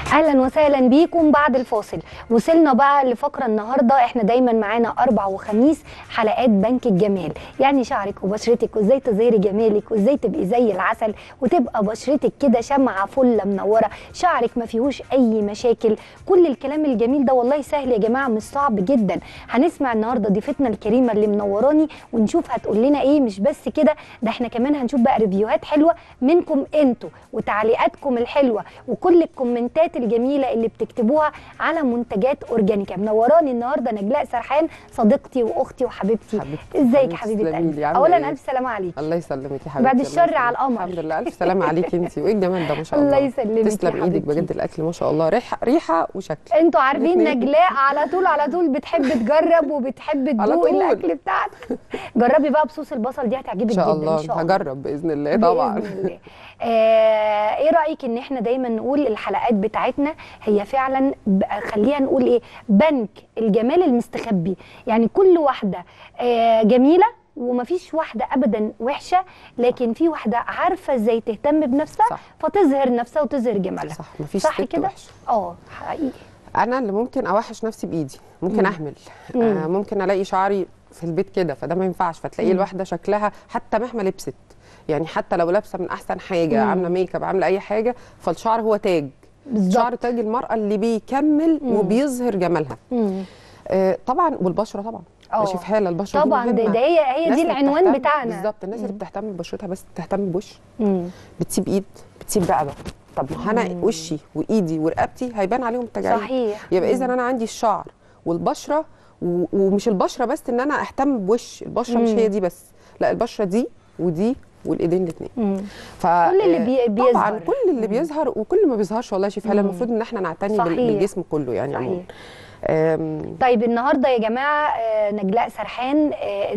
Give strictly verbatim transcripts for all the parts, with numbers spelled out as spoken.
اهلا وسهلا بيكم بعد الفاصل. وصلنا بقى لفقره النهارده. احنا دايما معانا اربع وخميس حلقات بنك الجمال، يعني شعرك وبشرتك وازاي تظهري جمالك وازاي تبقي زي العسل وتبقى بشرتك كده شمعه فله منوره، شعرك ما فيهوش اي مشاكل. كل الكلام الجميل ده والله سهل يا جماعه، مش صعب جدا. هنسمع النهارده ضيفتنا الكريمه اللي منوراني ونشوف هتقول لنا ايه. مش بس كده، ده احنا كمان هنشوف بقى ريفيوهات حلوه منكم انتوا وتعليقاتكم الحلوه وكل الكومنتات الجميله اللي بتكتبوها على منتجات اورجانيكا. منوراني النهارده نجلاء سرحان، صديقتي واختي وحبيبتي. ازيك يا حبيبه قلبي؟ اولا إيه؟ الف سلامه عليك. الله يسلمك يا حبيبتي. بعد الشر على القمر. الحمد لله، الف سلامه عليك انت. وايه الجمال ده ما شاء الله. الله يسلمك. تسلم ايدك بجد، الاكل ما شاء الله ريحه ريحه وشكل. انتوا عارفين نجلاء على طول على طول بتحب تجرب وبتحب تدوق الاكل بتاعك. جربي بقى بصوص البصل دي هتعجبك جدا. ان شاء الله هجرب باذن الله طبعا. بإذن الله. آه ايه رايك ان احنا دايما نقول الحلقات بتاعتنا هي فعلا خلينا نقول ايه، بنك الجمال المستخبي. يعني كل واحده آه جميله ومفيش واحده ابدا وحشه، لكن في واحده عارفه ازاي تهتم بنفسها صح. فتظهر نفسها وتظهر جمالها. صح، مفيش صح ست كده. وحشه. اه حقيقي. انا اللي ممكن اوحش نفسي بايدي، ممكن مم. اهمل. آه ممكن الاقي شعري في البيت كده، فده ما ينفعش. فتلاقي الواحده شكلها حتى مهما لبست، يعني حتى لو لابسه من احسن حاجه، مم. عامله ميك اب، عامله اي حاجه، فالشعر هو تاج. بالظبط. شعر تاج المراه اللي بيكمل مم. وبيظهر جمالها. آه طبعا. والبشره طبعا شوف حاله البشره طبعا دي ده هي هي دي العنوان بتاعنا بالظبط. الناس اللي بتهتم ببشرتها بس تهتم بوش، بتسيب ايد، بتسيب رقبه. طب ما انا وشي وايدي ورقبتي هيبان عليهم التجاعيد. صحيح. يبقى اذا انا عندي الشعر والبشره، ومش البشره بس ان انا اهتم بوش. البشره مم. مش هي دي بس، لا البشره دي ودي والايدين الاثنين. ف كل اللي بي بيظهر طبعا كل اللي بيظهر وكل ما بيظهرش. والله شوف هلا المفروض ان احنا نعتني صحيح. بالجسم كله يعني عموما. طيب النهارده يا جماعه نجلاء سرحان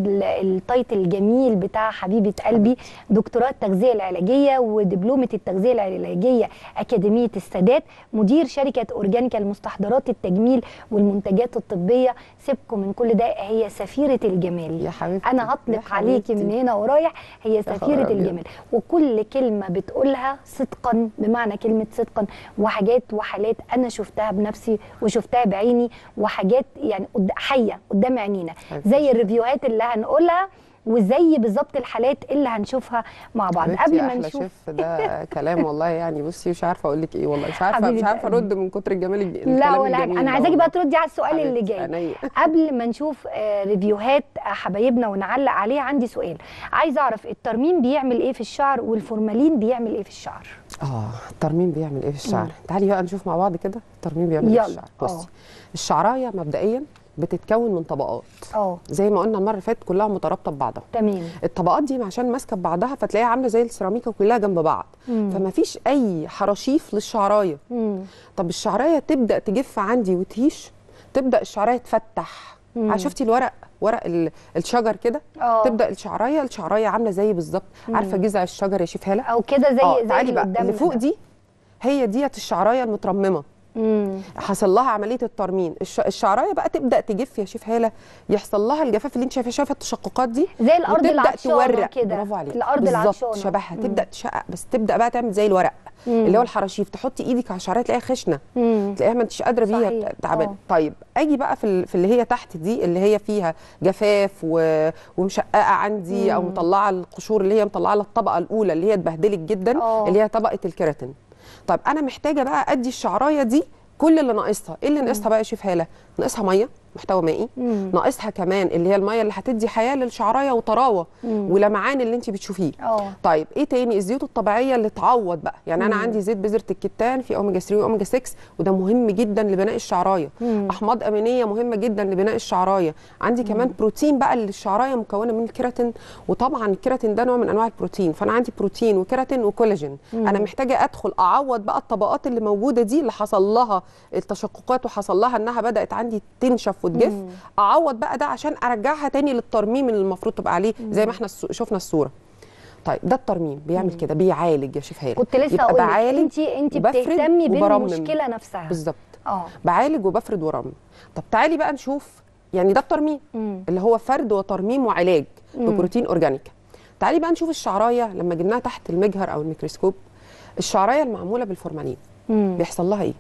التايتل الجميل بتاع حبيبه قلبي، دكتوراه التغذيه العلاجيه ودبلومه التغذيه العلاجيه اكاديميه السادات، مدير شركه اورجانيكا لمستحضرات التجميل والمنتجات الطبيه. سيبكم من كل ده، هي سفيره الجمال يا حبيبتي. انا هطلق عليكي من هنا ورايح، هي سفيره الجمال. وكل كلمه بتقولها صدقا بمعنى كلمه صدقا، وحاجات وحالات انا شفتها بنفسي وشفتها بعيني، وحاجات يعني حيه قدام عينينا، زي الريفيوهات اللي هنقولها وزي بالظبط الحالات اللي هنشوفها مع بعض. قبل ما نشوف شيف ده كلام والله يعني بصي مش عارفه اقول لك ايه، والله مش عارفه مش عارفه ارد من كتر الجمال الجميل. لا ولا حاجه، انا عايزاكي بقى تردي على السؤال اللي جاي. قبل ما نشوف ريفيوهات حبايبنا ونعلق عليه، عندي سؤال عايزه اعرف الترميم بيعمل ايه في الشعر والفورمالين بيعمل ايه في الشعر؟ اه الترميم بيعمل ايه في الشعر؟ مم. تعالي بقى نشوف مع بعض كده الترميم بيعمل ايه في الشعر. بصي الشعرايه مبدئيا بتتكون من طبقات. اه زي ما قلنا المره اللي فاتت كلها مترابطه ببعضها. تمام. الطبقات دي عشان ماسكه ببعضها فتلاقيها عامله زي السيراميكا كلها جنب بعض. مم. فما فيش اي حراشيف للشعرايه. مم. طب الشعرايه تبدا تجف عندي وتهيش، تبدا الشعرايه تفتح. شفتي الورق، ورق الشجر كده، تبدا الشعرايه الشعرايه عامله زي بالظبط، عارفه جذع الشجر يا شيف هاله او كده زي زي تعالي بقى اللي فوق دي، هي ديت الشعرايه المترممه. امم حصل لها عمليه الترميم. الشعرايه بقى تبدا تجف يا شيف هاله، يحصل لها الجفاف اللي انت شايفه شايفه التشققات دي زي الارض العطشانه كده. برافو عليك، الارض العطشانه شبهها. تبدا تشقق بس تبدا بقى تعمل زي الورق. مم. اللي هو الحراشيف، تحطي ايدك على الشعرايه تلاقيها خشنه، تلاقيها ما انتش قادره بيها، تعبانه. طيب اجي بقى في في اللي هي تحت دي اللي هي فيها جفاف و... ومشققه عندي. مم. او مطلعه القشور اللي هي مطلعه الطبقه الاولى اللي هي اتبهدلت جدا. أوه. اللي هي طبقه الكيراتين. طيب انا محتاجه بقى ادي الشعرايه دي كل اللي ناقصها. ايه اللي ناقصها بقى يا شيف هاله؟ ناقصها ميه، محتوى مائي. ناقصها كمان اللي هي الميه اللي هتدي حياه للشعرايه وطراوه مم. ولمعان اللي انت بتشوفيه. أوه. طيب ايه تاني؟ الزيوت الطبيعيه اللي تعوض بقى. يعني مم. انا عندي زيت بذره الكتان في اوميجا ثلاثة واوميجا ستة، وده مهم جدا لبناء الشعرايه. مم. احماض امينيه مهمه جدا لبناء الشعرايه. عندي مم. كمان بروتين بقى اللي الشعرايه مكونه من الكيراتين، وطبعا الكيراتين ده نوع من انواع البروتين، فانا عندي بروتين وكيراتين وكولاجين. مم. انا محتاجه ادخل اعوض بقى الطبقات اللي موجوده دي اللي حصل لها التشققات وحصل لها انها بدات عندي تنشف وتجف. مم. اعوض بقى ده عشان ارجعها تاني للترميم اللي المفروض تبقى عليه. مم. زي ما احنا شفنا الصوره. طيب ده الترميم بيعمل كده، بيعالج يا شيف هاله. كنت لسه اقول لك انت انت بتهتمي بالمشكله نفسها. بالظبط. اه بعالج وبفرد ورمم. طب تعالي بقى نشوف، يعني ده الترميم مم. اللي هو فرد وترميم وعلاج ببروتين اورجانيكا. تعالي بقى نشوف الشعرايه لما جبناها تحت المجهر او الميكروسكوب. الشعرايه المعموله بالفورمالين مم. بيحصل لها ايه؟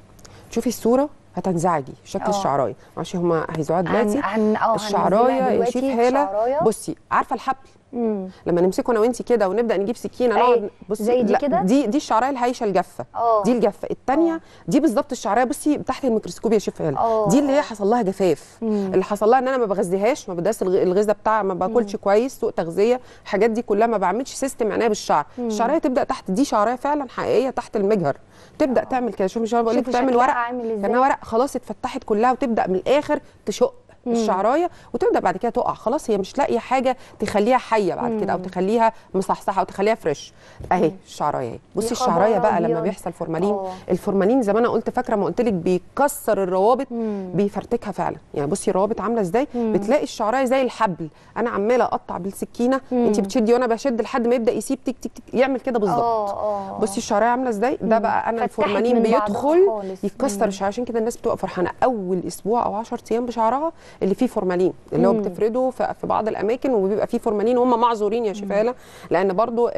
تشوفي الصوره هتنزعجي شكل أوه. الشعرايه، معرفش هما هيذوعوها دلوقتي. عن اه الشعرايه يا شيف هاله، بصي عارفه الحبل مم. لما نمسكه انا وانت كده ونبدا نجيب سكينه نقعد بصي زي دي كده، دي دي الشعرايه الهايشه الجافه، دي الجافه. الثانيه دي بالظبط الشعرايه بصي تحت الميكروسكوب يا شيف هاله، دي اللي هي حصل لها جفاف، مم. اللي حصل لها ان انا ما بغذيهاش، ما بداس الغذاء بتاعها، ما باكلش كويس، سوء تغذيه، الحاجات دي كلها، ما بعملش سيستم عنايه بالشعر. مم. الشعرايه تبدا تحت، دي شعرايه فعلا حقيقيه تحت المجهر، تبدا أوه. تعمل كده. شوفي الشعرايه بقول لك بتعمل ورق، كانها ورق خلاص اتفتحت كلها، وتبدا من الاخر تشق الشعرايه، وتبدا بعد كده تقع خلاص، هي مش لاقيه حاجه تخليها حيه بعد كده، او تخليها مصحصحه، او تخليها فريش. اهي الشعرايه اهي، بصي الشعرايه بقى لما بيحصل فورمالين، أوه. الفورمالين زي ما انا قلت، فاكره ما قلت لك بيكسر الروابط، مم. بيفرتكها فعلا. يعني بصي الروابط عامله ازاي، مم. بتلاقي الشعرايه زي الحبل، انا عماله اقطع بالسكينه، انت بتشدي وانا بشد لحد ما يبدا يسيب تك تك تك، يعمل كده بالظبط. بصي الشعرايه عامله ازاي، ده بقى انا الفورمالين بيدخل يكسر الشعرايه. عشان كده الناس بتبقى فرحانه اول اسبوع او عشرة ايام بشعرها اللي فيه فورمالين، اللي هو بتفرده في بعض الاماكن وبيبقى فيه فورمالين، وهم معذورين يا شيف هاله، لان برضو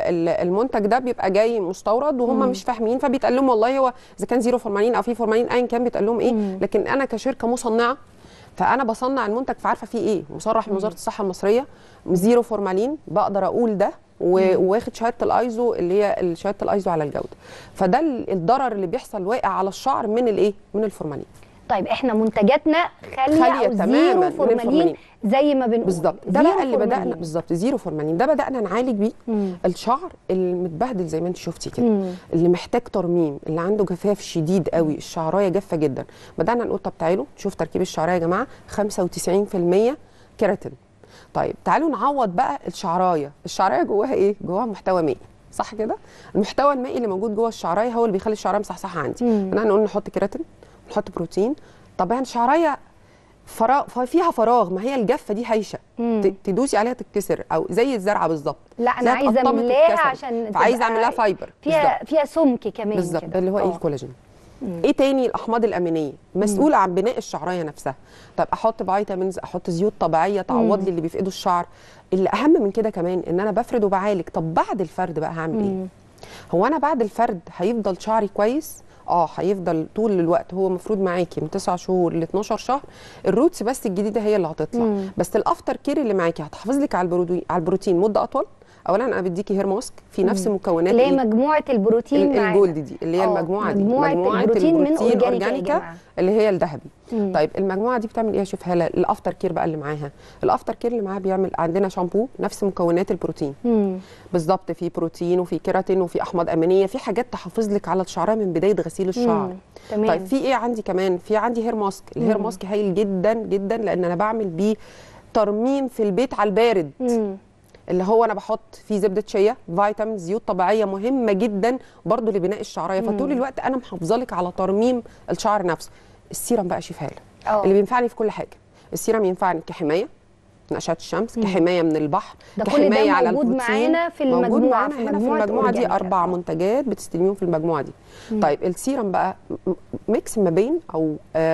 المنتج ده بيبقى جاي مستورد وهم مش فاهمين، فبيتقال لهم والله هو اذا كان زيرو فورمالين او فيه فورمالين ايا كان بيتقال لهم ايه. مم. لكن انا كشركه مصنعه، فانا بصنع المنتج فعارفه فيه ايه، مصرح من وزاره الصحه المصريه زيرو فورمالين، بقدر اقول ده، وواخد شهاده الايزو اللي هي شهاده الايزو على الجوده. فده الضرر اللي بيحصل واقع على الشعر من الايه، من الفورمالين. طيب احنا منتجاتنا خاليه, خالية او زيرو فورمالين زي ما بنقول بالظبط. ده بقى اللي بدانا بالظبط زيرو فورمالين، ده بدانا نعالج بيه مم. الشعر المتبهدل زي ما انت شفتي كده، مم. اللي محتاج ترميم، اللي عنده جفاف شديد قوي، الشعرايه جافه جدا. بدانا نقول طب تعالوا نشوف تركيب الشعرايه يا جماعه، خمسة وتسعين في المية كيراتين. طيب تعالوا نعوض بقى الشعرايه، الشعرايه جواها ايه؟ جواها محتوى مائي، صح كده؟ المحتوى المائي اللي موجود جوه الشعرايه هو اللي بيخلي الشعرايه مصحصحه عندي. بدانا نقول نحط كيراتين، نحط بروتين. طبعا الشعرايه فراغ، فيها فراغ، ما هي الجافه دي هايشه، تدوسي عليها تتكسر، او زي الزرعه بالظبط. لا انا عايزه املاها عشان عايزه اعملها فايبر فيها بالزبط. فيها سمك كمان بالظبط، اللي هو ايه؟ الكولاجين. ايه تاني؟ الاحماض الامينيه مسؤوله عن بناء الشعرايه نفسها. طب احط فيتامينز، احط زيوت طبيعيه تعوض لي اللي بيفقدوا الشعر. اللي اهم من كده كمان ان انا بفرد وبعالج. طب بعد الفرد بقى هعمل مم. ايه؟ هو انا بعد الفرد هيفضل شعري كويس؟ اه هيفضل طول الوقت، هو المفروض معاكي من تسعة شهور ل اتناشر شهر، الروتس بس الجديده هي اللي هتطلع. مم. بس الافتر كير اللي معاكي هتحافظ لك على البروتين، على البروتين مده اطول. اولا انا بديكي هير ماسك في نفس مكونات اللي هي مجموعه البروتين الجولد دي، اللي هي المجموعه دي مجموعه, مجموعة البروتين, البروتين من اورجانيكا اللي هي الذهبي. مم. طيب المجموعه دي بتعمل ايه يا شيف هاله؟ الافتر كير بقى اللي معاها، الافتر كير اللي معاها بيعمل عندنا شامبو نفس مكونات البروتين بالظبط، في بروتين وفي كيراتين وفي احماض امينيه، في حاجات تحافظ لك على الشعرايه من بدايه غسيل الشعر. تمام. طيب في ايه عندي كمان؟ في عندي هير ماسك، الهير ماسك هايل جدا جدا، لان انا بعمل بيه ترميم في البيت على البارد. مم. اللي هو انا بحط فيه زبده شيا، فيتامين، زيوت طبيعيه مهمه جدا برضو لبناء الشعرايه، فطول الوقت انا محافظه لك على ترميم الشعر نفسه. السيرم بقى شيف هاله اللي بينفعني في كل حاجه. السيرم ينفعني كحمايه من اشعه الشمس، مم. كحمايه من البحر، كحمايه على البروتين. معانا في المجموعه موجود معانا هنا في المجموعه دي اربع منتجات بتستلميهم في المجموعه دي. مم. طيب السيرم بقى ميكس ما بين او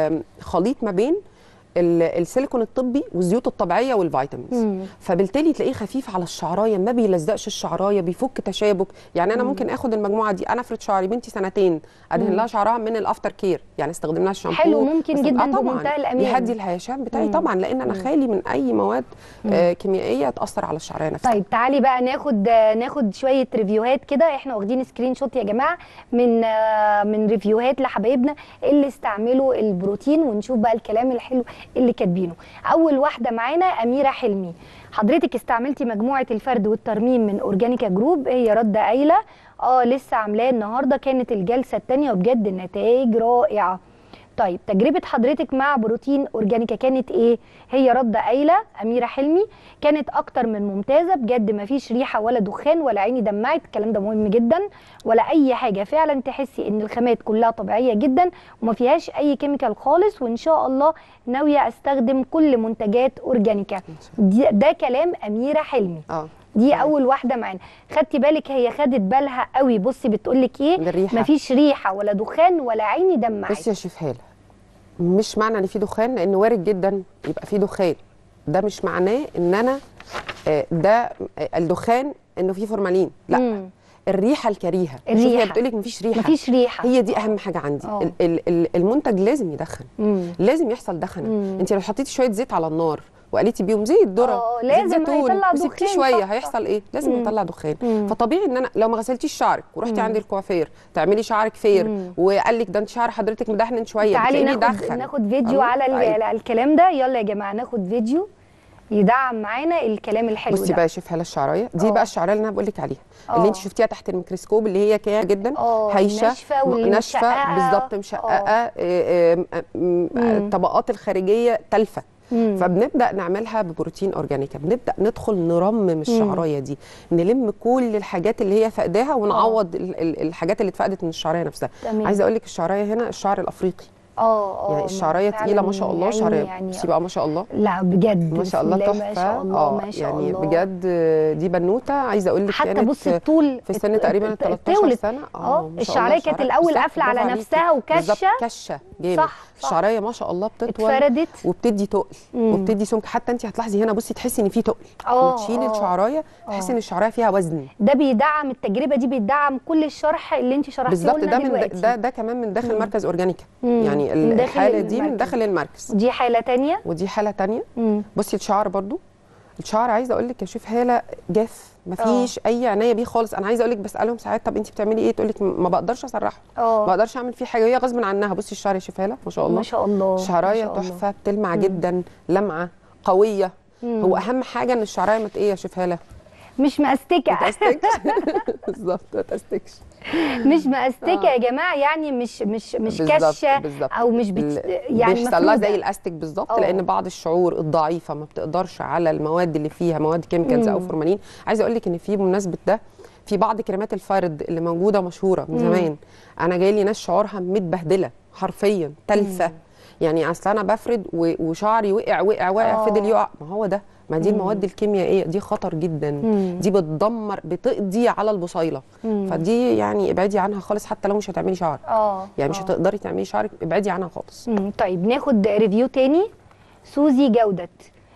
خليط ما بين السيليكون الطبي والزيوت الطبيعيه والفيتامينز، فبالتالي تلاقيه خفيف على الشعرايه، ما بيلزقش الشعرايه، بيفك تشابك. يعني انا مم. ممكن اخد المجموعه دي، انا افرد شعري بنتي سنتين ادهن لها شعرها من الافتر كير، يعني استخدم لها الشامبو حلو ممكن جدا آه بمنتهى الامان، يهدي الهيشان بتاعي. مم. طبعا لان انا خالي من اي مواد آه كيميائيه تاثر على الشعرايه نفسها. طيب تعالي بقى ناخد ناخد شويه ريفيوهات كده، احنا واخدين سكرين شوت يا جماعه من آه من ريفيوهات لحبايبنا اللي استعملوا البروتين، ونشوف بقى الكلام الحلو اللي كاتبينه. اول واحده معانا اميره حلمي، حضرتك استعملتي مجموعه الفرد والترميم من اورجانيكا جروب، هي رده قايله اه لسه عاملاه النهارده، كانت الجلسه الثانيه وبجد النتائج رائعه. طيب تجربه حضرتك مع بروتين اورجانيكا كانت ايه؟ هي رده قايله اميره حلمي كانت اكتر من ممتازه بجد، ما فيش ريحه ولا دخان ولا عيني دمعت، الكلام ده مهم جدا، ولا اي حاجه، فعلا تحسي ان الخامات كلها طبيعيه جدا وما فيهاش اي كيميكال خالص، وان شاء الله ناويه استخدم كل منتجات اورجانيكا. ده كلام اميره حلمي. اه دي اول واحده معانا. خدتي بالك هي خدت بالها قوي، بصي بتقول لك ايه؟ مفيش ريحه ولا دخان ولا عيني دمعت. بصي يا شيف هاله، مش معنى ان في دخان، لان وارد جدا يبقى في دخان، ده مش معناه ان انا ده الدخان انه في فورمالين، لا. مم. الريحه الكريهه. الريحه هي بتقول لك مفيش ريحه، مفيش ريحه، هي دي اهم حاجه عندي. ال ال المنتج لازم يدخن، مم. لازم يحصل دخنه. انت لو حطيتي شويه زيت على النار وقليتي بيهم زيت ذره، لازم هيطلع دخان، وسبتيه شويه هيحصل ايه؟ لازم مم. يطلع دخان. مم. فطبيعي ان انا لو ما غسلتيش شعرك ورحتي عند الكوافير تعملي شعرك فير مم. وقال لك ده انت شعر حضرتك مدهن شويه، تعالي ناخد دخن. ناخد فيديو على طيب. الكلام ده. يلا يا جماعه ناخد فيديو يدعم معانا الكلام الحلو ده. بصي بقى شوف هلا الشعرايه دي. أوه. بقى الشعرايه اللي انا بقول لك عليها، أوه. اللي انت شفتيها تحت الميكروسكوب، اللي هي كده جدا هايشه ناشفه بالظبط، مشققه، الطبقات الخارجيه تلفه. مم. فبنبدا نعملها ببروتين اورجانيكا، بنبدا ندخل نرمم الشعرايه دي، نلم كل الحاجات اللي هي فقداها ونعوض الحاجات اللي اتفقدت من الشعرايه نفسها. عايزه اقول لك الشعرايه هنا الشعر الافريقي، اه يعني الشعرايه تقيله ما شاء الله، شعرايه يعني بصي بقى ما شاء الله، لا بجد ما شاء الله تحفه، ما شاء الله ما شاء يعني الله بجد دي بنوته. عايزه اقول لك حتى بصي الطول في سن تقريبا تلتاشر سنه. اه الشعرايه كانت الاول قافله على نفسها وكشه كشه جامد. صح الشعرايه ما شاء الله بتطول اتفردت وبتدي تقل وبتدي سمك. حتى انت هتلاحظي هنا بصي تحسي ان في تقل، وتشيلي الشعرايه تحسي ان الشعرايه فيها وزن. ده بيدعم التجربه دي، بيدعم كل الشرح اللي انت شرحتيه لنا بالظبط. ده من ده ده كمان من داخل مركز اورجانيكا، يعني الحاله دي من داخل المركز. ودي حاله ثانيه ودي حاله ثانيه. بصي الشعر برضو، الشعر عايزه اقول لك يا شيف هاله جاف، مفيش أوه. اي عنايه بيه خالص. انا عايزه اقول لك بسالهم ساعات طب انت بتعملي ايه، تقول لك ما بقدرش اسرحه، ما بقدرش اعمل فيه حاجه، وهي غصب عنها. بصي الشعر يا شيف هاله ما شاء الله ما شاء الله، شعرايه تحفه، بتلمع مم. جدا، لمعه قويه. مم. هو اهم حاجه ان الشعرايه ما ايه يا شيف هاله، مش مأستكه. ما تأستكش بالظبط، ما تأستكش، مش مأستكه يا جماعه، يعني مش مش مش كشه او مش بت... يعني بيحصل لها زي الاستك بالظبط، لان بعض الشعور الضعيفه ما بتقدرش على المواد اللي فيها مواد كيميكالز او فورمالين. عايزه اقول لك ان في بمناسبه ده في بعض كريمات الفرد اللي موجوده مشهوره من زمان، انا جاي لي ناس شعورها متبهدله حرفيا تلفه، يعني اصل انا بفرد وشعري وقع وقع وقع فضل يقع. ما هو ده، ما دي المواد الكيميائيه دي خطر جدا. مم. دي بتدمر، بتقضي على البصيله. مم. فدي يعني ابعدي عنها خالص، حتى لو مش هتعملي شعر اه يعني مش هتقدري تعملي شعرك، ابعدي عنها خالص. مم. طيب ناخد ريفيو تاني. سوزي جودة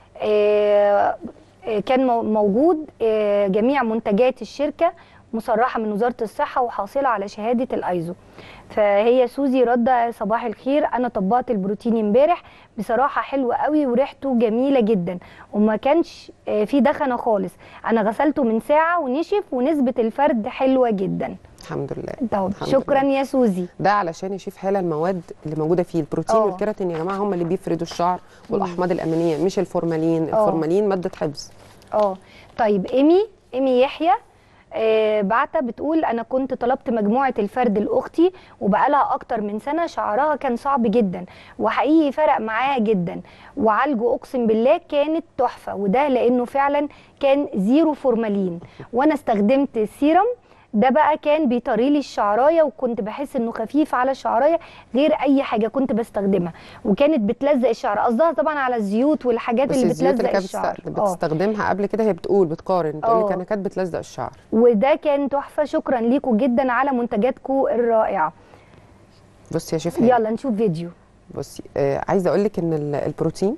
آه كان موجود آه جميع منتجات الشركه مصرحه من وزاره الصحه وحاصله على شهاده الايزو. فهي سوزي رده صباح الخير، انا طبقت البروتين امبارح بصراحه حلو قوي وريحته جميله جدا وما كانش فيه دخنه خالص، انا غسلته من ساعه ونشف ونسبه الفرد حلوه جدا. الحمد لله. طب شكرا لله. يا سوزي ده علشان يا شيف حاله المواد اللي موجوده فيه البروتين أوه. والكيراتين يا جماعه هم اللي بيفردوا الشعر، والاحماض الامينيه مش الفورمالين. أوه. الفورمالين ماده حفظ. اه طيب ايمي ايمي يحيى آه بعتة بتقول انا كنت طلبت مجموعه الفرد لاختي وبقالها اكتر من سنه شعرها كان صعب جدا وحقيقي فرق معاها جدا وعالجه اقسم بالله كانت تحفه، وده لانه فعلا كان زيرو فورمالين، وانا استخدمت السيرم ده بقى كان بيطري لي الشعرايه وكنت بحس انه خفيف على الشعرايه غير اي حاجه كنت بستخدمها، وكانت بتلزق الشعر. قصدها طبعا على الزيوت والحاجات اللي بتلزق اللي الشعر بتستخدمها قبل كده. هي بتقول بتقارن بتقول لك انا كانت بتلزق الشعر، وده كان تحفه. شكرا ليكم جدا على منتجاتكم الرائعه. بصي يا شيف يلا نشوف فيديو. بصي آه عايزه اقول لك ان البروتين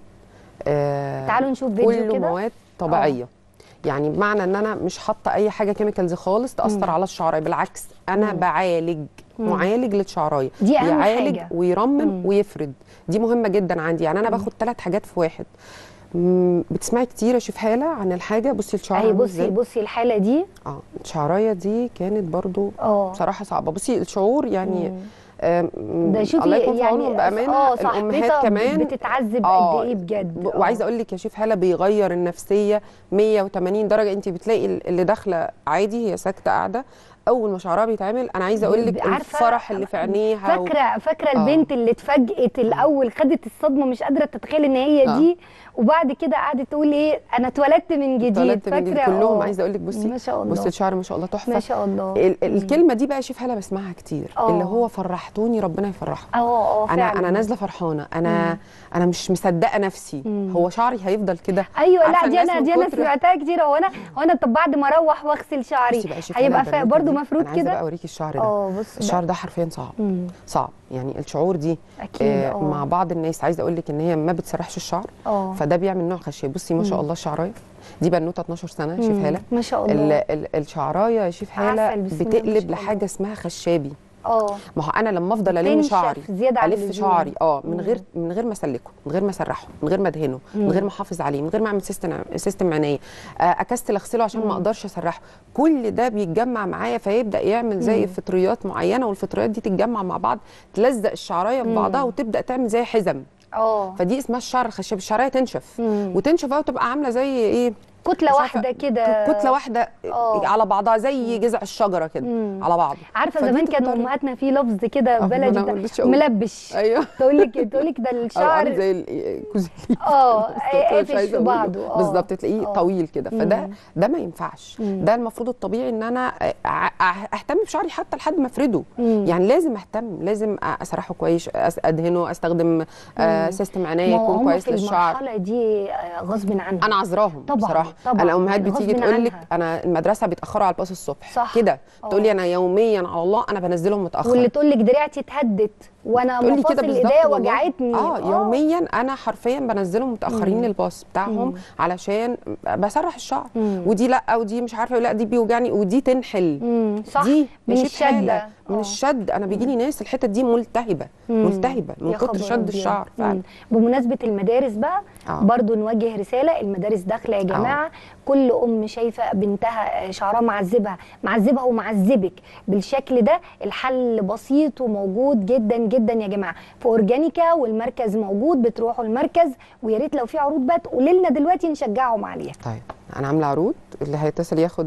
آه تعالوا نشوف فيديو كده. كله مواد طبيعيه. أوه. يعني بمعنى ان انا مش حاطه اي حاجه كيميكالز خالص تاثر مم. على الشعرايه، بالعكس انا مم. بعالج مم. معالج للشعرايه، دي اهم يعالج حاجه ويرمم مم. ويفرد. دي مهمه جدا عندي، يعني انا مم. باخد ثلاث حاجات في واحد. بتسمعي كتير يا شيف هاله عن الحاجه. بصي الشعرايه اهي، بصي بصي الحاله دي اه الشعرايه دي كانت برضو أوه. بصراحه صعبه. بصي الشعور يعني مم. ده شوفي الله يكون في عونهم بامانه. اه الامهات كمان بتتعذب قد ايه بجد. وعايزه اقول لك يا شيف هاله بيغير النفسيه مية وتمانين درجه. انت بتلاقي اللي داخله عادي هي ساكته قاعده، اول ما شعرها بيتعمل انا عايزه اقول لك الفرح اللي في عينيها. فاكره و... فاكره آه. البنت اللي اتفاجئت الاول، خدت الصدمه مش قادره تتخيل ان هي آه. دي، وبعد كده قعدت تقول ايه انا اتولدت من جديد. فاكره كلهم آه. عايزه اقول لك بصي ما شاء الله، بصي الشعر ما شاء الله تحفه ما شاء الله. ال الكلمه دي بقى يا شيف هاله بسمعها كتير أوه. اللي هو فرحتوني ربنا يفرحك. اه اه انا انا نازله فرحانه، انا مم. انا مش مصدقه نفسي. مم. هو شعري هيفضل كده؟ ايوه لا دي انا دي انا سمعتها كتير. هو انا هو انا طب بعد ما اروح واغسل شعري هيبقى برضو برضو مفروض كده. انا عايزه بقى اوريكي الشعر ده. اه بص الشعر ده حرفيا صعب. مم. صعب يعني الشعور دي اكيد آه اه مع بعض الناس عايزه اقول لك ان هي ما بتسرحش الشعر، اه فده بيعمل نوع خشب. بصي ما شاء الله الشعرايه دي بنوته اتناشر سنه يا شيف هاله، ما شاء الله. ال ال الشعرايه يا شيف هاله بتقلب لحاجه اسمها خشابي. اه ما هو انا لما افضل الم شعري الف شعري اه من غير من غير ما اسلكه، من غير ما اسرحه، من غير ما ادهنه، من غير ما احافظ عليه، من غير ما اعمل سيستم سيستم عنايه، اكستل اغسله عشان ما اقدرش اسرحه، كل ده بيتجمع معايا فيبدا يعمل زي فطريات معينه، والفطريات دي تتجمع مع بعض تلزق الشعرايه ببعضها وتبدا تعمل زي حزم. اه فدي اسمها الشعر الخشب. الشعرايه تنشف مم. وتنشف بقى وتبقى عامله زي ايه، كتله واحده كده، كتله واحده أوه. على بعضها زي جذع الشجره كده على بعض. عارفه زمان كان امهاتنا في لفظ كده بلدي ملبش. ايوه تقول لك تقول لك ده الشعر زي الكوزيلي اه قافش في بعضه بالظبط، تلاقيه طويل كده. فده ده ما ينفعش. مم. ده المفروض الطبيعي ان انا اهتم بشعري حتى لحد ما افرده. يعني لازم اهتم، لازم اسرحه كويس، ادهنه، استخدم آه سيستم عنايه يكون كويس للشعر. المرحله دي غصب عنهم، انا عذراهم طبعا بصراحه. طبعا. الامهات بتيجي تقول لك انا المدرسه بيتاخروا على الباص الصبح كده، تقول لي انا يوميا على الله انا بنزلهم متاخر، واللي تقول لك دراعتي اتهدت وانا مفاصل ايديا وجعتني. اه يوميا انا حرفيا بنزلهم متاخرين للباص بتاعهم مم. علشان بسرح الشعر. مم. ودي لا ودي مش عارفه لا دي بيوجعني ودي تنحل. مم. صح. دي من الشده من الشد. انا بيجي لي ناس الحته دي ملتهبه مم. ملتهبه من كتر شد الشعر فعلا. بمناسبه المدارس بقى آه. برضو نوجه رساله، المدارس داخله يا جماعه. آه. كل ام شايفه بنتها شعرها معذبها معذبها ومعذبك بالشكل ده، الحل بسيط وموجود جدا جدا يا جماعه في اورجانيكا، والمركز موجود، بتروحوا المركز. ويا ريت لو في عروض بقى تقولي لنا دلوقتي نشجعهم عليها. طيب انا عامله عروض، اللي هيتصل ياخد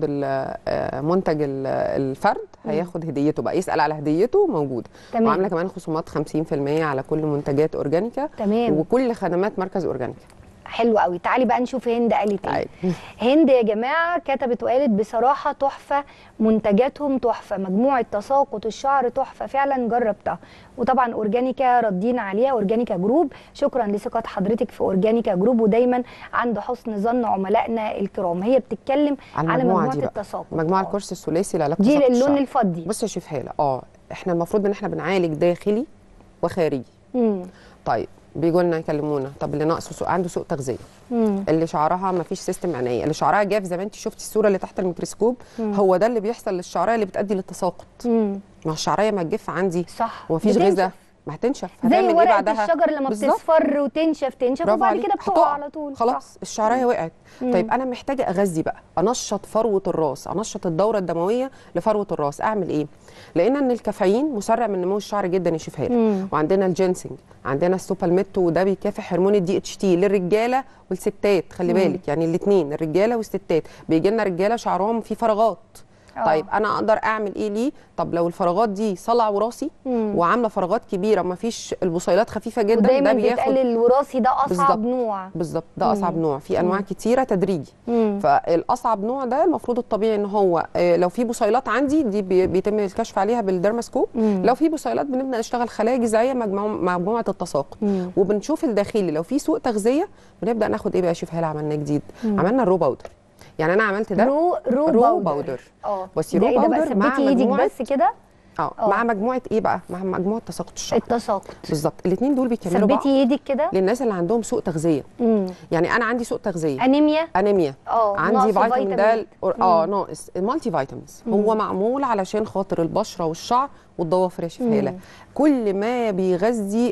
منتج الفرد هياخد هديته بقى، يسال على هديته موجوده. تمام. وعامله كمان خصومات خمسين في المية على كل منتجات اورجانيكا. تمام. وكل خدمات مركز اورجانيكا. حلو قوي. تعالي بقى نشوف هند قالت ايه. هند يا جماعه كتبت وقالت بصراحه تحفه، منتجاتهم تحفه، مجموعه تساقط الشعر تحفه فعلا، جربتها. وطبعا اورجانيكا ردينا عليها، اورجانيكا جروب، شكرا لثقه حضرتك في اورجانيكا جروب، ودايما عند حسن ظن عملائنا الكرام. هي بتتكلم على مجموعه التساقط، مجموعه الكورس الثلاثي لعلاج تساقط الشعر، دي اللون الفضي. بصي يا شيف هاله، اه احنا المفروض ان احنا بنعالج داخلي وخارجي. امم طيب بيجوا لنا يكلمونا، طب اللي ناقصه سوء عنده سوء تغذيه، مم. اللي شعرها ما فيش سيستم عنايه، اللي شعرها جاف زي ما انت شفتي الصوره اللي تحت الميكروسكوب، مم. هو ده اللي بيحصل للشعريه اللي بتؤدي للتساقط. ما هو الشعريه ما تجف عندي صح ومفيش غذاء ما هتنشف، هتعمل ايه بعدها؟ زي ورقه الشجر لما بتصفر وتنشف تنشف وبعد كده بتقع على طول، خلاص صح. الشعريه وقعت. مم. طيب انا محتاجه اغذي بقى، انشط فروه الراس، انشط الدوره الدمويه لفروه الراس. اعمل ايه؟ لقينا ان الكافيين مسرع من نمو الشعر جدا يا شيف هاله، وعندنا الجينسينج، عندنا السوبالميتو، وده بيكافح هرمون الدي اتش تي للرجاله والستات. خلي بالك يعني الاثنين، الرجاله والستات. بيجي لنا رجاله شعرهم فيه فراغات. أوه. طيب انا اقدر اعمل ايه ليه؟ طب لو الفراغات دي صلع وراثي وعامله فراغات كبيره وما فيش البصيلات خفيفه جدا، ده بياخد بيتقال الوراثي ده اصعب بالزبط. نوع بالظبط، ده اصعب نوع. في انواع مم. كتيره تدريجي. مم. فالاصعب نوع ده المفروض الطبيعي ان هو لو في بصيلات عندي دي بيتم الكشف عليها بالدرماسكوب. مم. لو في بصيلات بنبدا نشتغل خلايا جذعيه مجموعه التساقط، وبنشوف الداخلي. لو في سوء تغذيه بنبدا ناخد ايه بقى يا شيف هاله؟ عملنا جديد، مم. عملنا الرو باودر. يعني انا عملت ده رو رو, رو باودر. اه بصي رو باودر مع ثبتي ايدك بس كده. اه مع مجموعه ايه بقى؟ مع مجموعه تساقط الشعر. التساقط بالظبط، الاثنين دول بيكملوا بعض. ثبتي ايدك كده للناس اللي عندهم سوء تغذيه. مم. يعني انا عندي سوء تغذيه، انيميا انيميا اه عندي فيتامين د اه ناقص المالتي فيتامينز. هو معمول علشان خاطر البشره والشعر والضوافر يا شيف هاله. كل ما بيغذي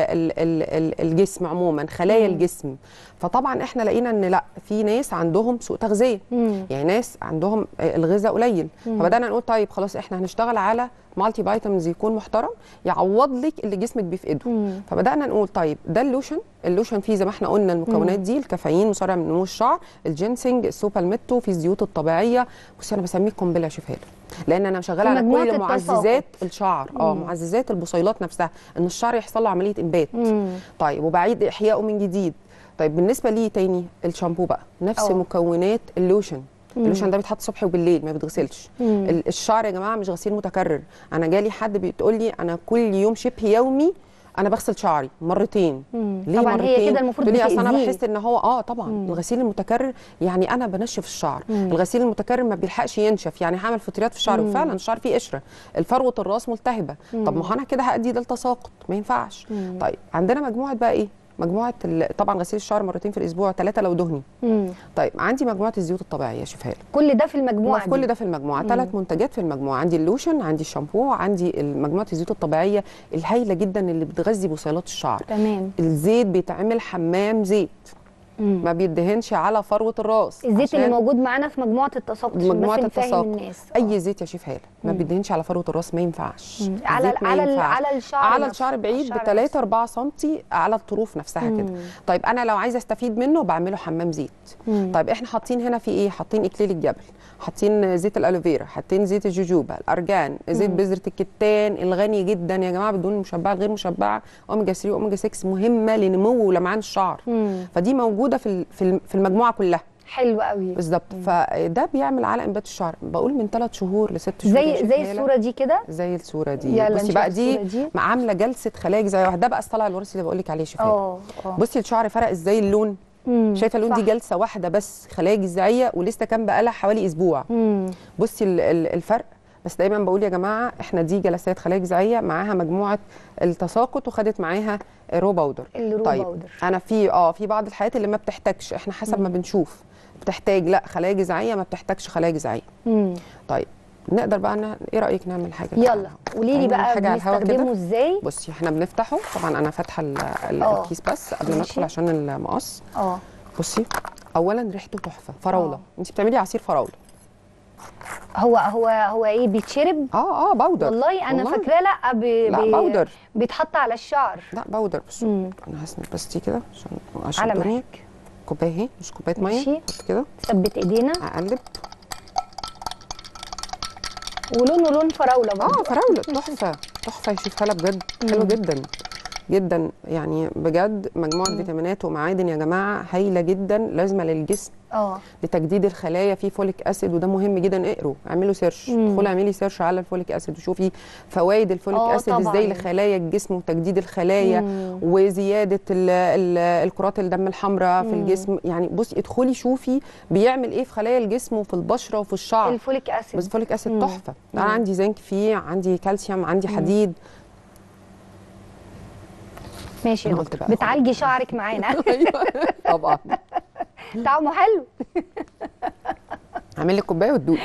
الجسم عموما، خلايا مم. الجسم. فطبعا احنا لقينا ان لا، في ناس عندهم سوء تغذيه، يعني ناس عندهم الغذاء قليل. مم. فبدانا نقول طيب خلاص احنا هنشتغل على مالتي فيتامينز يكون محترم يعوض لك اللي جسمك بيفقده. مم. فبدانا نقول طيب ده اللوشن، اللوشن فيه زي ما احنا قلنا المكونات دي، الكافيين مسرع من نمو الشعر، الجينسينج، السوبالميتو، في الزيوت الطبيعيه. بصي انا بسميه قنبله يا شيف هاله، لان انا شغاله على كل معززات الشعر. اه معززات البصيلات نفسها، ان الشعر يحصل له عمليه انبات. مم. طيب وبعيد احيائه من جديد. طيب بالنسبه ليه تاني الشامبو بقى نفس أوه. مكونات اللوشن. مم. اللوشن ده بيتحط الصبح وبالليل ما بيتغسلش. الشعر يا جماعه مش غسيل متكرر. انا جالي حد بتقول لي انا كل يوم شبه يومي انا بغسل شعري مرتين. مم. ليه طبعا مرتين؟ هي كده المفروض تقولي اصل انا بتأذيه. بحس ان هو اه طبعا مم. الغسيل المتكرر، يعني انا بنشف الشعر. مم. الغسيل المتكرر ما بيلحقش ينشف، يعني هعمل فطريات في الشعر، وفعلا الشعر فيه قشره، الفروه الراس ملتهبه. مم. طب ما هو انا كده هادي ده التساقط، ما ينفعش. مم. طيب عندنا مجموعه بقى ايه؟ مجموعه طبعا غسيل الشعر مرتين في الاسبوع، ثلاثه لو دهني. مم. طيب عندي مجموعه الزيوت الطبيعيه، شوفها لي. كل ده في المجموعه دي؟ كل ده في المجموعه، ثلاث منتجات في المجموعه. عندي اللوشن، عندي الشامبو، عندي مجموعه الزيوت الطبيعيه الهائله جدا اللي بتغذي بصيلات الشعر. تمام. الزيت بيتعمل حمام زيت، مم. ما بيدهنش على فروه الراس. الزيت اللي موجود معانا في مجموعه التساقط، مجموعه بس نفهم التساقط الناس. اي زيت يا شيف هاله ما بيدهنش على فروه الراس، ما ينفعش. على ما على ينفعش. على الشعر على نفسه. الشعر بعيد الشعر ب ثلاثة نفسه. أربعة سم على الطروف نفسها كده. طيب انا لو عايزه استفيد منه بعمله حمام زيت. مم. طيب احنا حاطين هنا في ايه؟ حاطين اكليل الجبل، حاطين زيت الالوفيرا، حاطين زيت الجوجوبا، الارجان، زيت مم. بذره الكتان الغني جدا يا جماعه بالدهون المشبعه الغير مشبعه، اوميجا ثلاثة واوميجا ستة، مهمه لنمو ولمعان الشعر. مم. فدي موجوده في ال- في ال- في المجموعه كلها. حلو قوي. بالظبط. فده بيعمل على انبات الشعر، بقول من ثلاث شهور لست شهور. زي زي الصوره دي كده. زي الصوره دي. يلا بصي نشوف بقى دي, دي. عامله جلسه خلايا جذعيه واحده. ده بقى الصلع الوراثي اللي بقول لك عليه. شوفي اه اه بصي الشعر فرق ازاي اللون. مم. شايفه اللون؟ صح. دي جلسه واحده بس خلايا جذعيه، ولسه كان بقى لها حوالي اسبوع. مم. بصي ال- ال- الفرق. بس دايما بقول يا جماعه احنا دي جلسات خلايا جذعيه معاها مجموعه التساقط، وخدت معاها رو باودر. الرو طيب باودر. انا في اه في بعض الحالات اللي ما بتحتاجش، احنا حسب ما بنشوف بتحتاج لا خلايا جذعيه، ما بتحتاجش خلايا جذعيه. مم. طيب نقدر بقى ن... ايه رايك نعمل حاجه؟ يلا قولي لي بقى حاجه على الهوا بنستخدمه كده. ازاي؟ بصي احنا بنفتحه، طبعا انا فاتحه ال- ال- آه. الكيس بس قبل ما ماشي. ادخل عشان المقص. اه بصي اولا ريحته تحفه، فراوله. آه. انت بتعملي عصير فراوله. هو هو هو ايه بيتشرب؟ اه اه باودر. والله انا والله. فاكراه لا بي لا بي باودر. بيتحط على الشعر. لا باودر. بصي مم. انا هسند بس دي كده عشان عشان على الدنيا. مهلك. كوبايه اهي، مش كوبايه ميه. ماشي. حط كده ثبت ايدينا. اقلب. ولونه لون فراوله برضه. اه فراوله تحفه تحفه يا شيف هلا بجد. حلو جدا جدا يعني بجد. مجموعه مم. فيتامينات ومعادن يا جماعه هايله جدا، لازمه للجسم اه لتجديد الخلايا. فيه فوليك اسيد وده مهم جدا. اقروا، اعملوا سيرش، مم. ادخلوا اعملي سيرش على الفوليك اسيد وشوفي فوائد الفوليك آه اسيد طبعاً. ازاي لخلايا الجسم وتجديد الخلايا مم. وزياده ال ال الكرات الدم الحمراء في مم. الجسم. يعني بصي ادخلي شوفي بيعمل ايه في خلايا الجسم وفي البشره وفي الشعر. الفوليك اسيد. بس الفوليك اسيد مم. تحفه. مم. انا عندي زنك فيه، عندي كالسيوم، عندي حديد. ماشي يا أنا قلت دكتور. بقى بتعالجي شعرك معانا. ايوه طبعا. طعمه حلو. اعمل لك كوبايه وتدوقي.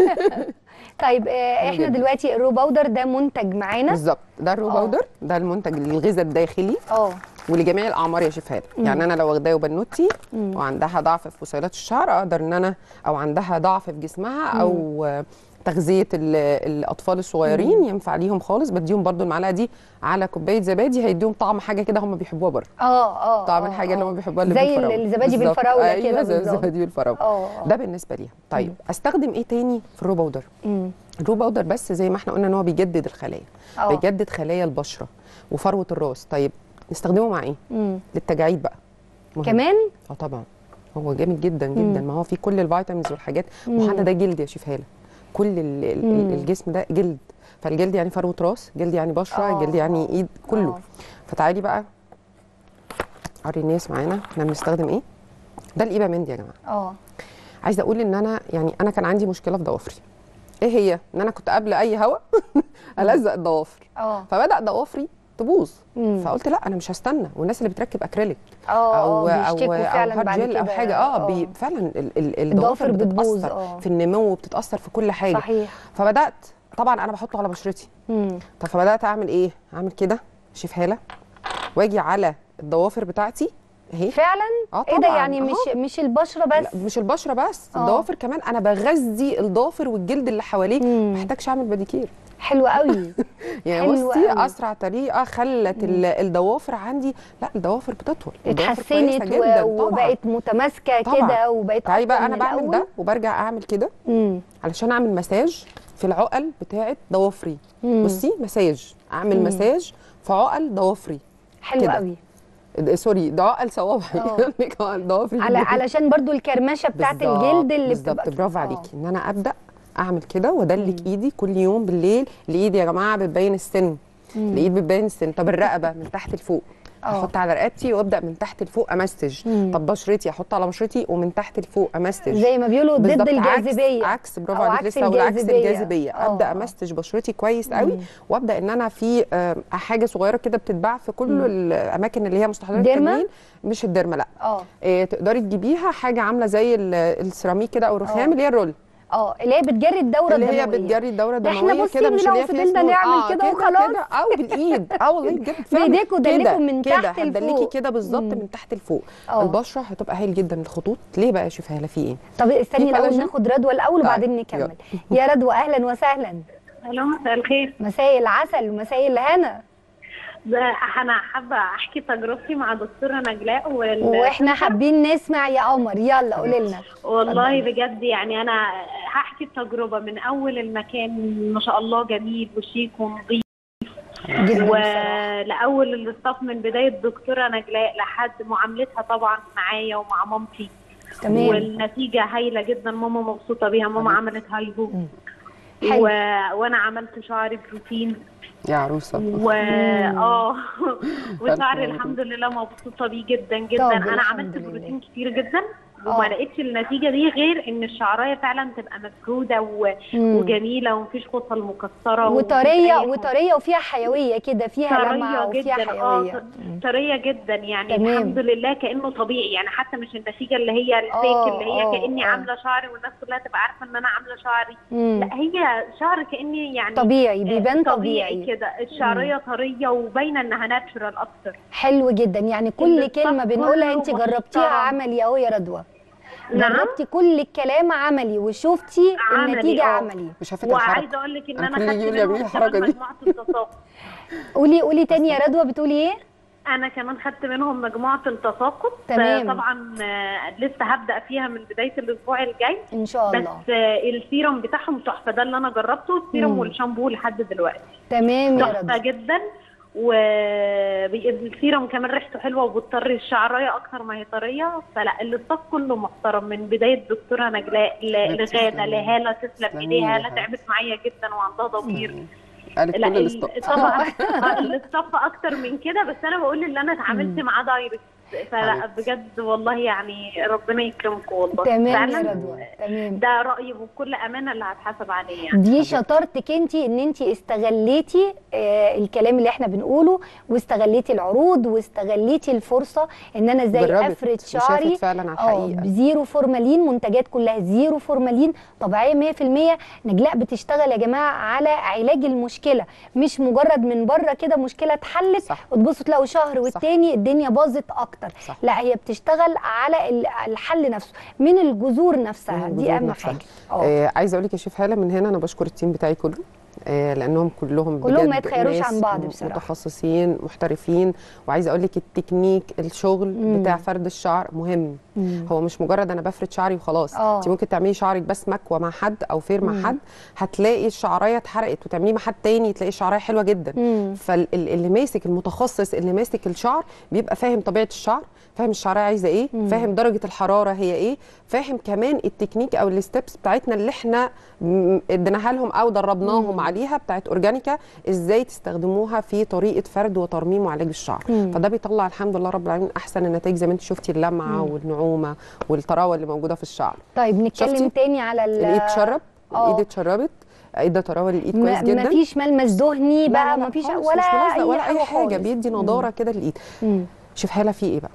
طيب آه حلو احنا جدا. دلوقتي الرو باودر ده منتج معانا. بالظبط. ده الرو آه. باودر، ده المنتج للغذاء الداخلي اه ولجميع الاعمار يا شيف هاله. يعني انا لو واخداه وبنوتي مم. وعندها ضعف في بصيلات الشعر، اقدر ان انا او عندها ضعف في جسمها او آه، تغذيه ال- الاطفال الصغيرين ينفع ليهم خالص. بديهم برضو المعلقه دي على كوبايه زبادي، هيديهم طعم حاجه كده هم بيحبوها برضه. اه اه طعم آه، الحاجه اللي آه. هم بيحبوها اللي زي بالفراوله. الزبادي بالظبط. بالفراوله أيوة كده زي بالظبط. الزبادي بالفراوله. اه آه. ده بالنسبه ليها. طيب استخدم ايه تاني في الرو باودر؟ مم. الرو باودر بس زي ما احنا قلنا ان هو بيجدد الخلايا، اه بيجدد خلايا البشره وفروه الراس. طيب نستخدمه مع ايه؟ مم. للتجاعيد بقى. مهم. كمان. اه طبعا هو جامد جدا جدا. مم. ما هو فيه كل الفيتامينز والحاجات. مم. وحنا ده جلد يا شيف هاله. كل ال ال مم. الجسم ده جلد. فالجلد يعني فروه راس، جلد يعني بشره، آه. جلد يعني ايد، كله. آه. فتعالي بقى وري الناس معانا احنا بنستخدم ايه. ده الايبامند يا جماعه. اه عايزه اقول ان انا يعني انا كان عندي مشكله في ضوافري. ايه هي؟ ان انا كنت قبل اي هوا الزق الضوافر، اه فبدا ضوافري تبوظ. مم. فقلت لا انا مش هستنى. والناس اللي بتركب اكريليك اه او اه او بيشتكوا او فعلا هارد بعد جel او كده. حاجه اه بي فعلا ال- ال- الضوافر بتبوظ. بتتاثر اه في النمو وبتتاثر في كل حاجه. صحيح. فبدات طبعا انا بحطه على بشرتي. مم. طب فبدات اعمل ايه؟ اعمل كده شيف هاله واجي على الضوافر بتاعتي اهي. فعلا. اه ايه ده طبعاً. يعني أهو. مش مش البشره بس؟ لا مش البشره بس، آه. الضوافر كمان. انا بغذي الضافر والجلد اللي حواليه، مم. ما محتاجش اعمل باديكير. حلو قوي. يعني حلو بصي قوي. اسرع طريقه خلت ال- الضوافر عندي. لا الضوافر بتطول، الضوافر اتحسنت كويسة جداً. و- طبعاً. وبقت متماسكه طبعاً. كده وبقت تعالي بقى أقوى انا من بعمل الأول. ده وبرجع اعمل كده مم. علشان اعمل مساج في العقل بتاعه ضوافري. مم. بصي مساج، اعمل مم. مساج في عقل ضوافري. حلو كده. قوي. د- سوري ده عقل صوابعي. آه. عقل ضوافري على جدا. علشان برضو الكرمشه بتاعت بالظبط، الجلد اللي بالظبط. بتبقى برافو آه. عليكي. ان انا ابدا اعمل كده وادلك مم. ايدي كل يوم بالليل. الايد يا جماعه بتبين السن. الايد بتبان السن. طب الرقبه من تحت لفوق، احط على رقبتي وابدا من تحت لفوق امسج. مم. طب بشرتي احط على بشرتي ومن تحت لفوق امسج، زي ما بيقولوا ضد الجاذبيه. عكس, عكس برافو عليك، لسه هقول عكس الجاذبيه. ابدا امسج بشرتي كويس قوي، وابدا ان انا في حاجه صغيره كده بتتباع في كل مم. الاماكن اللي هي مستحضرات التجميل. مش الديرما، لا اه إيه، تقدري تجيبيها حاجه عامله زي السيراميك كده او الرخام اللي هي الرول، اه اللي هي بتجري الدوره اللي الدمويه، اللي هي بتجري الدوره الدمويه كده، مش اللي هي فضلنا نعمل آه كده وخلاص كده، او بالايد اه والله بجد بايديكوا دلكوا من تحت لفوق، هتدلكي كده بالظبط من تحت لفوق. أوه. البشره هتبقى هايل جدا. الخطوط ليه بقى يا شوفي هلا في ايه؟ طب استني الاول ناخد رضوى الاول وبعدين نكمل. يا رضوى اهلا وسهلا. الو مساء الخير. مساء العسل ومساء الهنا. انا حابه احكي تجربتي مع دكتوره نجلاء وال... واحنا حابين نسمع يا قمر، يلا قولي لنا. والله بجد يعني انا هحكي التجربه من اول المكان ما شاء الله جميل وشيك ونظيف ولاول الاستاف من بدايه دكتوره نجلاء لحد معاملتها طبعا معايا ومع مامتي. تمام. والنتيجه هايله جدا، ماما مبسوطه بيها. ماما تمام. عملت هايبو و... وانا عملت شعري بروتين يا عروسه و اه وشعري الحمد لله مبسوطه بيه جدا جدا. انا عملت بروتين كتير جدا وما لقيتش النتيجه دي غير ان الشعرايه فعلا تبقى مفروده و... وجميله ومفيش خصل مكسره وطريه وطريه وفيها حيويه كده، فيها لمعه وفيها حيويه. اه طريه جدا يعني تمام. الحمد لله كانه طبيعي يعني، حتى مش النتيجه اللي هي الفيك اللي هي كاني عامله شعري والناس كلها تبقى عارفه ان انا عامله شعري. مم. لا هي شعر كاني يعني طبيعي، بيبان طبيعي, طبيعي كده. الشعريه طريه وباينه انها ناتشورال اكتر. حلو جدا يعني. كل كلمه بنقولها انت جربتيها عملي اهو يا رضوى. نعم. جربتي كل الكلام عملي وشفتي عملي النتيجه أوه. عملي. وعايزه اقول لك ان انا خدت منهم مجموعه التساقط. قولي قولي تاني يا رضوى، بتقولي ايه؟ انا كمان خدت منهم مجموعه التساقط. تمام. طبعا لسه هبدا فيها من بدايه الاسبوع الجاي ان شاء الله. بس السيرم بتاعهم تحفه، ده اللي انا جربته، السيرم والشامبو لحد دلوقتي تمام يا رضوى، تحفه جدا. والسيرم كمان ريحته حلوه وبتطري الشعرايه اكتر ما هي طريه. فلا الاستاف كله محترم من بدايه دكتوره نجلاء لغاده لهاله، تسلم ايديها. هاله تعبت معايا جدا وعندها ضمير. قالت كل الاستاف طبعا الاستاف اكتر من كده، بس انا بقول اللي انا اتعاملت معاه دايركت. فلا بجد والله يعني ربنا يكرمكم والله. تمام يا رضوى، تمام. ده رايي وبكل امانه اللي هتحاسب عليه يعني. دي شطارتك انت، ان انت استغليتي آه الكلام اللي احنا بنقوله، واستغليتي العروض، واستغليتي الفرصه ان انا ازاي افرد شعري فعلا على الحقيقه بزيرو فورمالين. منتجات كلها زيرو فورمالين، طبيعيه مية في المية. نجلاء بتشتغل يا جماعه على علاج المشكله، مش مجرد من بره كده مشكله اتحلت وتبصوا تلاقوا شهر والتاني الدنيا باظت اكتر. صح. لا هي بتشتغل على الحل نفسه من الجذور نفسها، دي اهم حاجه. آه عايزه اقول لك يا شيف هاله من هنا انا بشكر التيم بتاعي كله، آه لانهم كلهم كلهم ما يتخيروش عن بعض بصراحه، متخصصين محترفين. وعايزه اقول لك التكنيك الشغل مم. بتاع فرد الشعر مهم. مم. هو مش مجرد انا بفرد شعري وخلاص. انت ممكن تعملي شعرك بس مكوى مع حد او فير مع مم. حد، هتلاقي الشعرايه اتحرقت، وتعمليه مع حد تاني تلاقي الشعرايه حلوه جدا. فاللي ماسك المتخصص اللي ماسك الشعر بيبقى فاهم طبيعه الشعر، فاهم الشعرايه عايزه ايه، مم. فاهم درجه الحراره هي ايه، فاهم كمان التكنيك او الستبس بتاعتنا اللي احنا اديناها لهم او دربناهم مم. عليها بتاعت اورجانيكا، ازاي تستخدموها في طريقه فرد وترميم وعلاج الشعر. مم. فده بيطلع الحمد لله رب العالمين احسن النتائج، زي ما انت شفتي اللمعه مم. والنعومه والطراوه اللي موجوده في الشعر. طيب نتكلم تاني على الايد اتشرب، الايد اتشربت، ايد طراوه للايد كويس جدا، مفيش ملمس دهني بقى، مفيش ولا اي ولا اي حاجه, حاجة. بيدي نضاره كده للايد. شوف هاله في ايه بقى.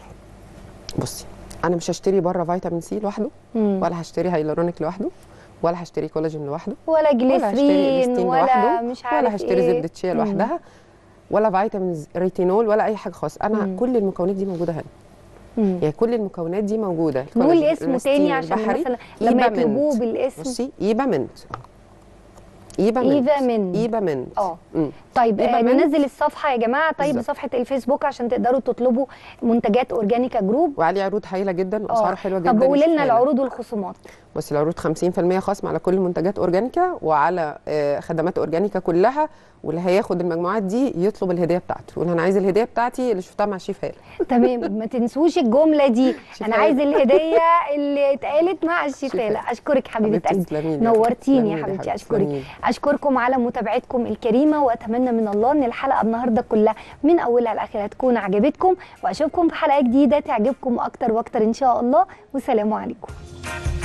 بصي انا مش هشتري بره فيتامين سي لوحده، مم. ولا هشتري هايلورونيك لوحده، ولا هشتري كولاجين لوحده، ولا جليسرين، ولا, ولا مش عارف ولا هشتري إيه؟ زبده شيا لوحدها، ولا فيتامين ريتينول، ولا اي حاجه خالص. انا مم. كل المكونات دي موجوده هنا. مم. يعني كل المكونات دي موجوده. نقول اسمه تاني عشان مثلا لما يطلبوه بالاسم. بصي ايبامنت، ايبامنت ايبامنت ايبامنت اه طيب آه ننزل الصفحه يا جماعه. طيب بالزبط. صفحه الفيسبوك عشان تقدروا تطلبوا منتجات اورجانيكا جروب، وعليه عروض هايله جدا واسعار حلوه جدا. طب قولي لنا العروض والخصومات. بس العروض خمسين في المية خصم على كل منتجات اورجانيكا وعلى آه خدمات اورجانيكا كلها، واللي هياخد المجموعات دي يطلب الهديه بتاعته، يقول انا عايز الهديه بتاعتي اللي شفتها مع شيف هاله. تمام، ما تنسوش الجمله دي، انا عايز الهديه اللي اتقالت مع الشيف هاله. اشكرك حبيبه قلبي، نورتيني يا حبيبتي. اشكرك، اشكركم على متابعتكم الكريمه، واتمنى اتمنى من الله ان الحلقه النهارده كلها من اولها لاخرها تكون عجبتكم، واشوفكم في حلقه جديده تعجبكم اكتر واكتر ان شاء الله، والسلام عليكم.